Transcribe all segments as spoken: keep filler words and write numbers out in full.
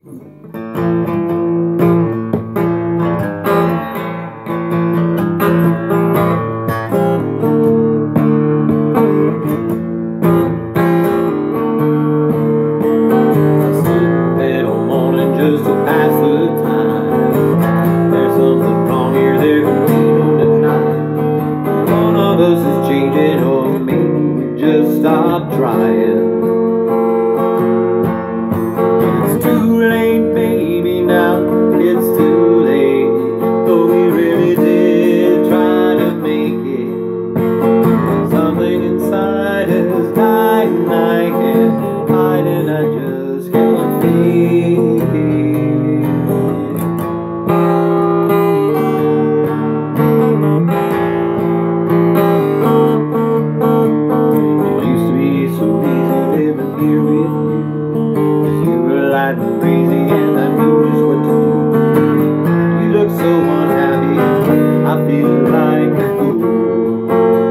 Just to pass the time. There's something wrong here, there can be no denying. One of us is changing, or maybe we just stop trying. It's too late, baby, now it's too late. But we really did try to make it. Something inside has died and I can't hide it, I just can't feel. Crazy and I knew just what to do. You look so unhappy, I feel like a fool.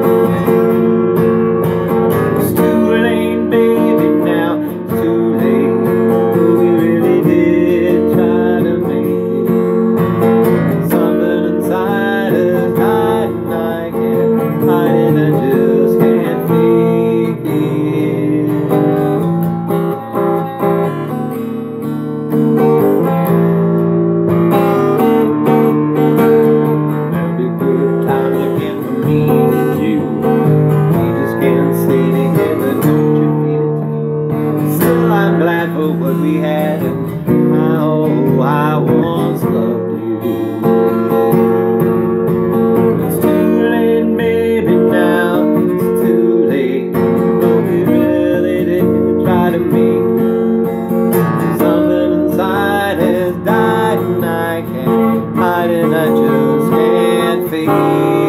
It's too late, baby, now it's too late. But we really did try to make it. Something inside us died and I can't hide it, I just can't fake it. There'll be good times again for me and you. We just can't stay together, don't you feel it too? Still I'm glad for what we had and how I once loved you. It's too late, baby, now it's too late. But we really did try to make it. Something inside has died and I can't hide it, I just can't feel.